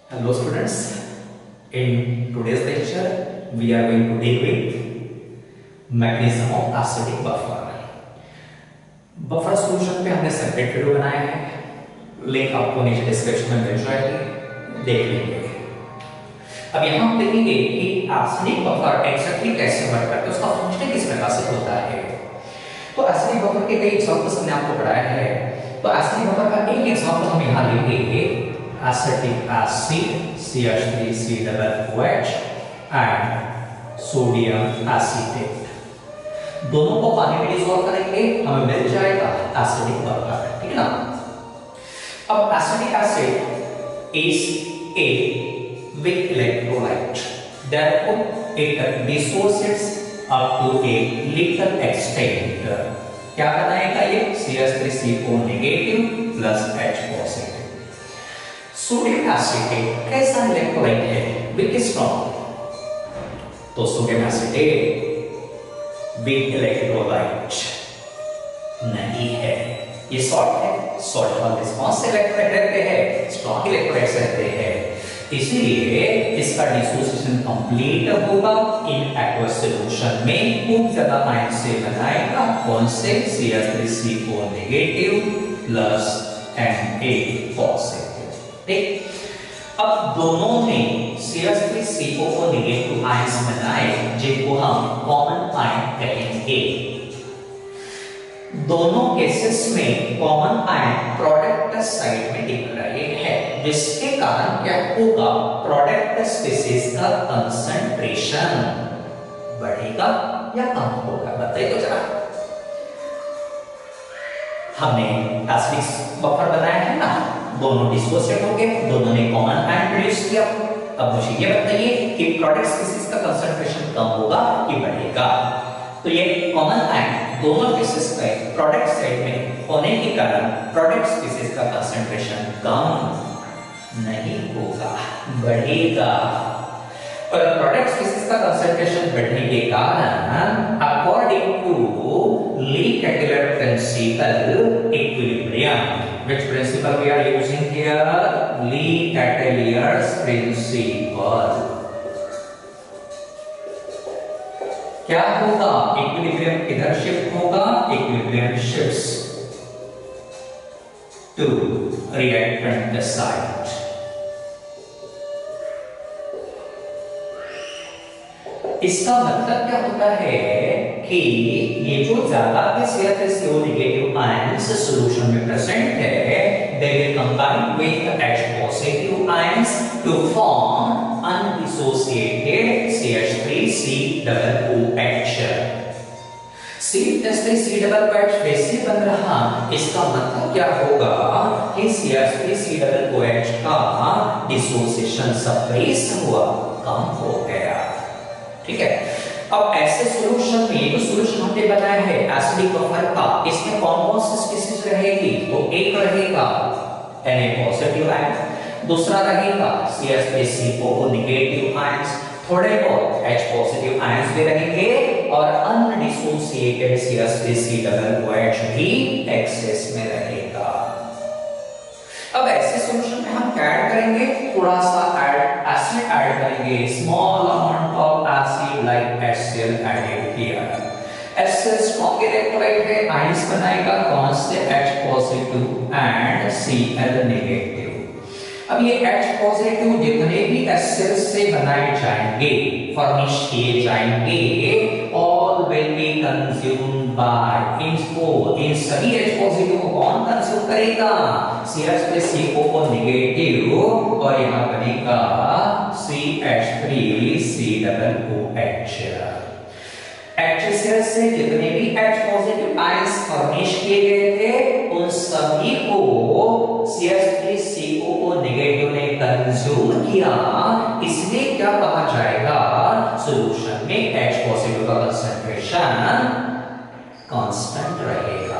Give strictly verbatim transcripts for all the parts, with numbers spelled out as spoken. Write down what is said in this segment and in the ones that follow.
Hello students, in today's lecture we are going to deal with mechanism of acidic buffer. Buffer solution पे हमने separate video बनाया है, link आपको नीचे description में मिल जाएगी, देख लेंगे। अब यहाँ हम देखेंगे कि एसिडिक बफर एक्जेक्टली कैसे वर्क करता है, उसका फंक्शन किस प्रकार से होता है। तो एसिडिक बफर के कई एग्जांपल्स हमने आपको पढ़ाया है। तो एसिडिक बफर का एक एग्जांपल हम यहाँ लेंगे, acetic acid C H three C O H and sodium acetate। दोनों को पानी में डिसॉल्व करेंगे, हमें मिल जाएगा एसिडिक बफर, ठीक है ना। अब acidic acid is a weak electrolyte, therefore it dissociates up to a little extent। क्या बनाएगा ये C H three C O negative plus H positive। Sodium acetate कैसा इलेक्ट्रोलाइट है, विक स्ट्रॉन्ग, तो सोडियम एसिटेट विक इलेक्ट्रोलाइट नहीं है, ये salt है, सॉल्ट वाले रिस्पांस से इलेक्ट्रोलाइट रहते हैं, स्ट्रॉन्ग इलेक्ट्रोलाइट्स रहते हैं, इसलिए इसका डिसोसिएशन कंप्लीट होगा इन एक्वस सॉल्यूशन में। खूब ज्यादा आयन से बनाएगा, कौन से C H three C O negative plus N A positive. ठीक, अब दोनों ने C H three C O को नेगेटिव आयंस बनाए, जिनको हम कॉमन आयन कहेंगे। दोनों केसेस में कॉमन आयन प्रोडक्ट साइड में दिख रहे हैं, जिसके कारण क्या होगा, प्रोडक्ट स्पीसीज का कंसंट्रेशन बढ़ेगा या कम होगा, बताइए तो जरा। हमने एसिडिक बफर बनाया है ना, दोनों डिसोसिएट हो गए, दोनों ने कॉमन आयन प्रोड्यूस किया। अब मुझे ये बताइए कि प्रोडक्ट स्पीसीज का कंसंट्रेशन कम होगा कि बढ़ेगा। तो ये कॉमन आयन दोनों केसेस में प्रोडक्ट साइड में होने के कारण प्रोडक्ट स्पीसीज का कंसंट्रेशन कम नहीं होगा, बढ़ेगा। और प्रोडक्ट स्पीसीज का कंसंट्रेशन बढ़ने के कारण according to Le Chatelier principle equilibrium, which principle we are using here, Lee Catelier's principle, क्या होगा, इक्विलिब्रियम किधर शिफ्ट होगा, equilibrium shifts to reactant side. इसका मतलब क्या होता है कि ये जो ज्यादा के C H three C O negative ions solution में प्रेजेंट है, they will combine with H positive ions to form undissociated C H three C O H। C H three C O H वैसे बन रहा, इसका मतलब क्या होगा कि C H three C O H का डिसोसिएशन सप्रेस हुआ, कम हो गया, ठीक है। अब ऐसे सॉल्यूशन में ये जो सॉल्यूशन हमने बनाया है एसिडिक बफर का, इसमें कौन कौन सी स्पीसीज रहेगी, तो एक रहेगा Na पॉजिटिव आयन, दूसरा रहेगा C H three C O negative ions, थोड़े बहुत H पॉजिटिव आयंस भी रहेंगे और undissociated C H three C O H भी एक्सेस में रहेगा। अब ऐसे सॉल्यूशन में हम क्या ऐड करेंगे, थोड़ा सा ऐड एसिड ऐड करेंगे, small amount of acid like HCl added here. HCl strong electrolyte है, आयंस बनाएगा कौन से, H positive and Cl negative. अब ये H पॉजिटिव जितने भी HCl से बनाए जाएंगे, फर्निश किए जाएंगे, all will be consumed by इनको, इन सभी H पॉजिटिव को कौन कंज्यूम करेगा, C H three C O negative, और यहां बनेगा C H three C O H। HCl से जितने भी H पॉजिटिव आयंस फर्निश किए गए थे, उन सभी को C H three C O negative ने कंज्यूम किया, इसलिए क्या कहा जाएगा, सॉल्यूशन में H पॉजिटिव का कंसंट्रेशन कांस्टेंट रहेगा।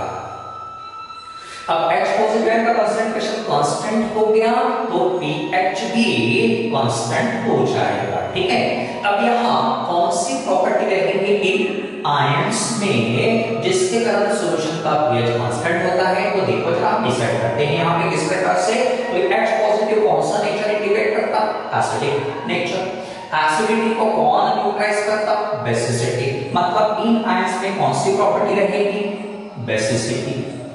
अब H पॉजिटिव का कंसंट्रेशन कांस्टेंट हो गया तो pH भी कांस्टेंट हो जाएगा, ठीक है। अब यहाँ कौन सी प्रॉपर्टी रहेगी इन आयंस में जिसके कारण सॉल्यूशन का pH कांस्टेंट होता है, तो देखो जरा डिसाइड करते हैं यहाँ पे किस प्रकार से। तो H पॉजिटिव पॉजिटिव कौन सा नेचर इंडिकेट करता? Acidic nature. एसिडिटी को कौन न्यूट्रलाइज करता? बेसिसिटी। मतलब इन आयंस में कौन सी प्रॉपर्टी रहेगी? बेसिसिटी।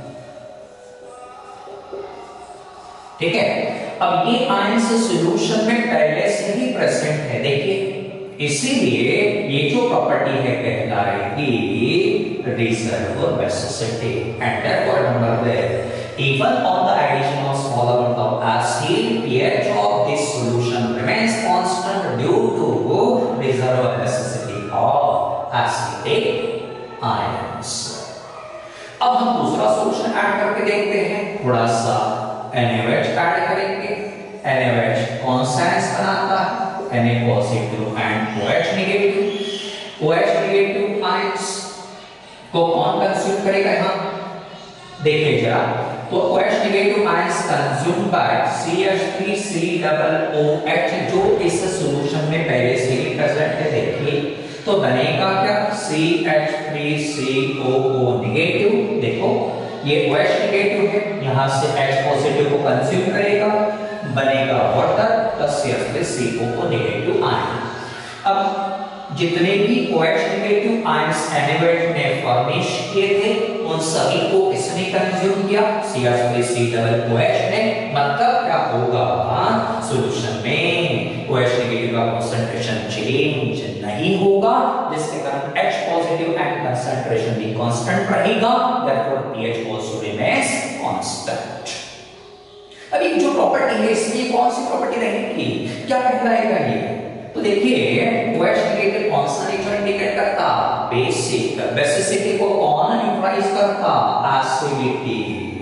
ठीक है, अब ये आयंस सॉल्यूशन में पहले से ही प्रेजेंट है, देखिए, इसीलिए ये जो प्रॉपर्टी है कहलाएगी reserve basicity. And therefore remember that even on the addition of small amount of acid, pH of this solution remains constant due to reserve basicity of acidic ions. अब हम दूसरा सॉल्यूशन ऐड करके देखते हैं, थोड़ा सा NaOH ऐड करेंगे। NaOH कौन सा आयंस बनाता है? Na positive and OH negative. OH negative ions को कौन कंज्यूम करेगा? यहां देखिए जरा, तो OH negative ions consume by C H three C O H जो इस सॉल्यूशन में पहले से ही प्रेजेंट है। देखिए तो बनेगा क्या? C H three C O O negative. देखो ये OH नेगेटिव है, यहां से H पॉजिटिव को कंज्यूम करेगा, बनेगा water plus C H three C O O negative ion. अब जितने भी OH नेगेटिव आयंस NaOH ने फर्निश किए थे उन सभी को इसने कंज्यूम किया, C H three C O H ने। मतलब क्या होगा? सॉल्यूशन में OH नेगेटिव का कंसंट्रेशन चेंज नहीं होगा, जिसके कारण H पॉजिटिव एंड कंसंट्रेशन भी कांस्टेंट रहेगा, therefore pH also remains constant। अब ये जो प्रॉपर्टी है इसमें कौन सी प्रॉपर्टी रहेगी? क्या कहलाएगा ये? तो देखिए OH नेगेटिव कौन सा नेचर इंडिकेट करता? बेसिक। बेसिसिटी को कौन न्यूट्रलाइज करता? एसिडिटी।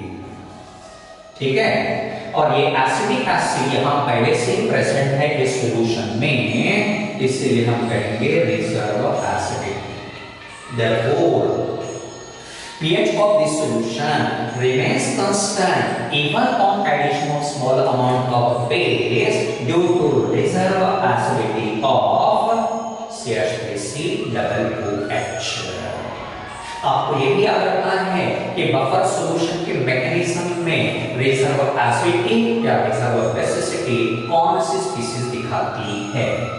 ठीक है, और ये एसिडिक एसिड यहां पहले से ही प्रेजेंट है इस सॉल्यूशन में, इसलिए हम कहेंगे reserve acidic. therefore pH of this solution remains constant even on addition of small amount of base due to reserve acidity of C H three C O H। आपको ये भी याद रखना है कि बफर सॉल्यूशन के मैकेनिज्म में reserve acidity या रिजर्व बेसिसिटी कौन सी स्पीशीज दिखाती है।